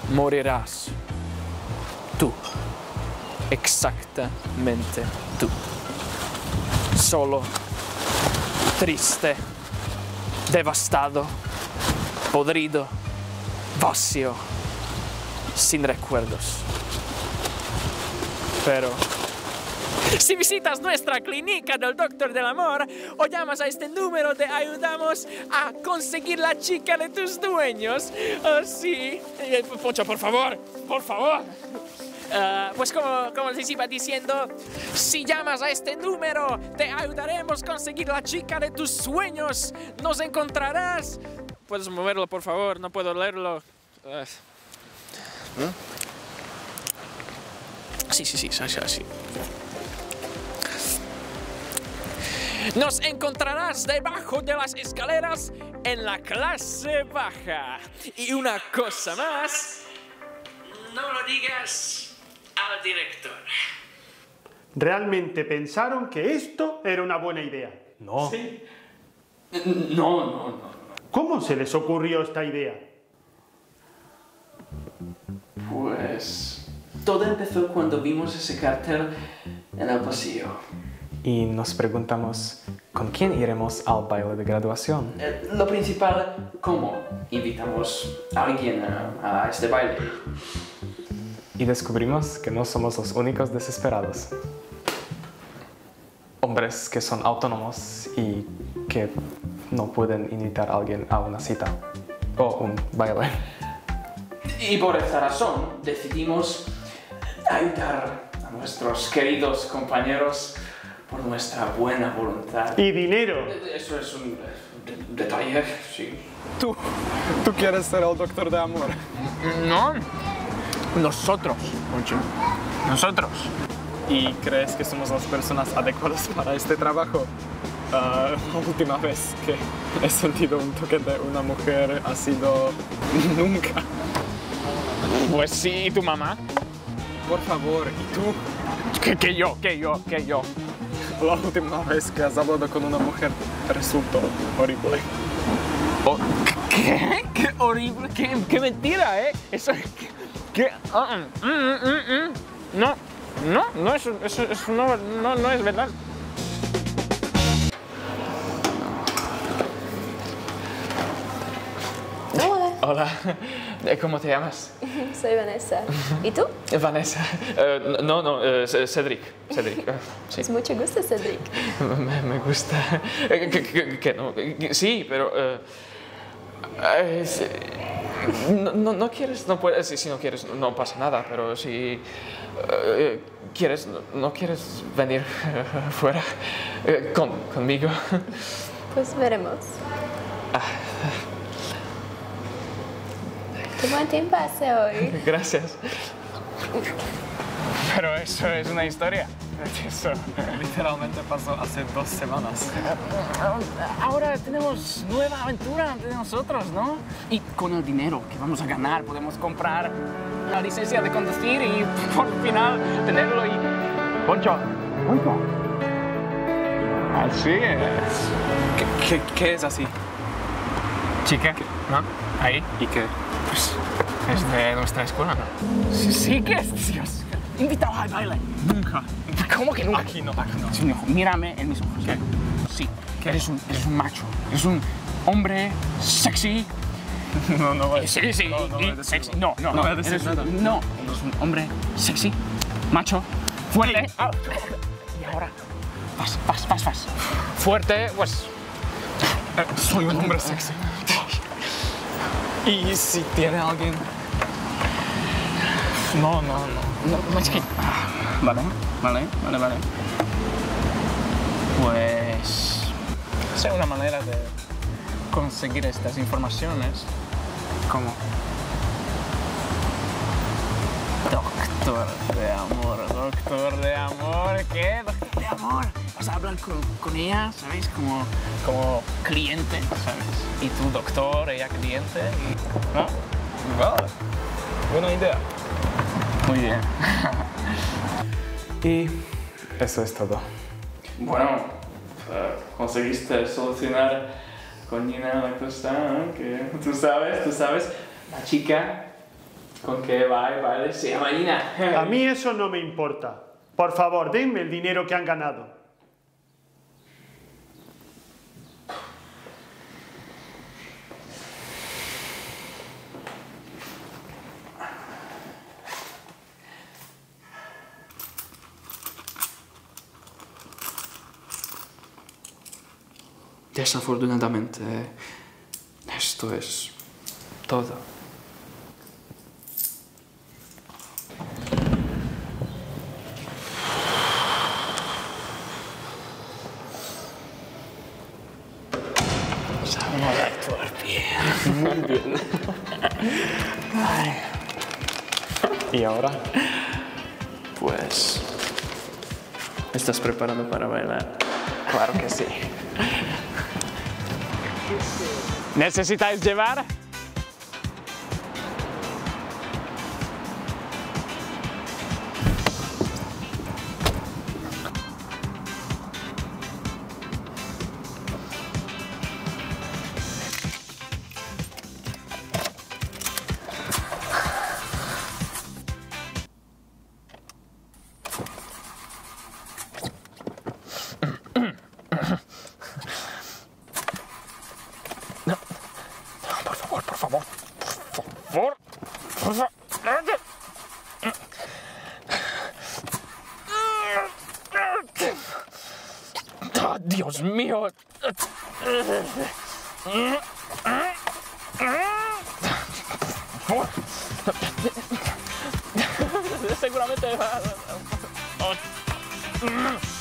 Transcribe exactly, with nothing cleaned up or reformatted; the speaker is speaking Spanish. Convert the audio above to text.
morirás. Tú. Exactamente tú. Solo, triste, devastado, podrido, vacío, sin recuerdos. Pero si visitas nuestra clínica del Doctor del Amor o llamas a este número, te ayudamos a conseguir la chica de tus sueños. Oh, sí. Eh, Poncho, por favor, por favor. Uh, pues como, como les iba diciendo, si llamas a este número, te ayudaremos a conseguir la chica de tus sueños. Nos encontrarás. ¿Puedes moverlo, por favor? No puedo leerlo. Uh. ¿Mm? Sí, sí, sí, sí, sí. Nos encontrarás debajo de las escaleras en la clase baja. Y una cosa más, no lo digas al director. ¿Realmente pensaron que esto era una buena idea? No. Sí. No, no, no. ¿Cómo se les ocurrió esta idea? Pues todo empezó cuando vimos ese cartel en el pasillo. Y nos preguntamos, ¿con quién iremos al baile de graduación? Eh, lo principal, ¿cómo invitamos a alguien a, a este baile? Y descubrimos que no somos los únicos desesperados. Hombres que son autónomos y que no pueden invitar a alguien a una cita o un baile. Y por esta razón decidimos ayudar a nuestros queridos compañeros por nuestra buena voluntad. ¿Y dinero? Eso es un de- detalle, sí. ¿Tú? ¿Tú quieres ser el doctor de amor? No, nosotros, Poncho. Nosotros. ¿Y crees que somos las personas adecuadas para este trabajo? Uh, la última vez que he sentido un toque de una mujer ha sido nunca. Pues sí, ¿y tu mamá? Por favor, ¿y tú? Que, que yo, que yo, que yo. La última vez que has hablado con una mujer resultó horrible. Oh, ¿Qué? ¡Qué horrible! ¡Qué, qué mentira, eh! Eso... ¿Qué? qué uh, mm, mm, mm, mm. No, no, no, eso, eso, eso no, no, no es verdad. Hola, Hola, ¿cómo te llamas? soy Vanessa. ¿Y tú? Vanessa. Uh, no, no, uh, Cedric. Cedric, uh, sí. Es mucho gusto, Cedric. Me, me gusta. Eh, que, que, que no, que- sí, pero... Uh, eh, sí, no, no, no quieres, no puedes, si, si no quieres, no pasa nada, pero si uh, quieres, no, no quieres venir uh, fuera uh, con, conmigo. Pues veremos. Qué buen tiempo hace hoy. Gracias. Pero eso es una historia. Eso. Literalmente pasó hace dos semanas. Ahora tenemos nueva aventura de nosotros, ¿no? Y con el dinero que vamos a ganar podemos comprar la licencia de conducir y por final tenerlo y... Poncho. Poncho. Así es. ¿Qué, qué, qué es así? Chica, ¿no? Ahí. ¿Y qué? Pues es de nuestra escuela, ¿no? Sí, sí que es, Dios. Invitado al baile. Nunca. ¿Cómo que no? Aquí no, aquí no. Sí, mijo, mírame en mis ojos. ¿Qué? Sí, que eres un, eres un macho. Eres un hombre sexy. No, no voy a Sí, decir. sí, No, no y voy a decir sexy. nada. No, no, No voy a decir eres un- nada. No, eres un hombre sexy, macho, fuerte. Ah, y ahora, vas, vas, vas, vas. Fuerte, pues... Eh, soy un hombre sexy. ¿Y si tiene alguien? No, no, no. No, no, es que... ah, Vale, vale, vale, vale. Pues... Sé una manera de conseguir estas informaciones. ¿Cómo? Doctor de amor, doctor de amor, ¿qué? Doctor de amor. Vas a hablar con, con ella, ¿sabes? Como, como cliente, ¿sabes? Y tú doctor, ella cliente, y... ¿no? Vale. Buena idea. Muy bien. Y eso es todo. Bueno, uh, conseguiste solucionar con Nina la cosa, ¿no? Que tú sabes, tú sabes, la chica Con que vale, vale, sí, Marina. A mí eso no me importa. Por favor, denme el dinero que han ganado. Desafortunadamente, esto es todo. Sabemos actuar bien. Muy bien. Ay. ¿Y ahora? Pues... ¿estás preparado para bailar? Claro que sí. ¿Necesitáis llevar? Por favor, por favor, por favor, por favor. ¡Ah, Dios mío! Seguramente va...